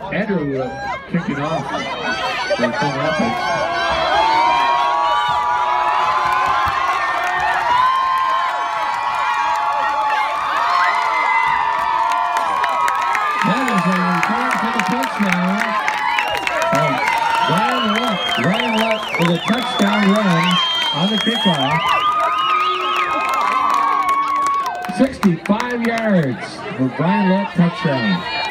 Andrew kicking off for Coon Rapids. That is a return for the touchdown. Ryan Luck with a touchdown run on the kickoff. 65 yards for Brian Luck touchdown.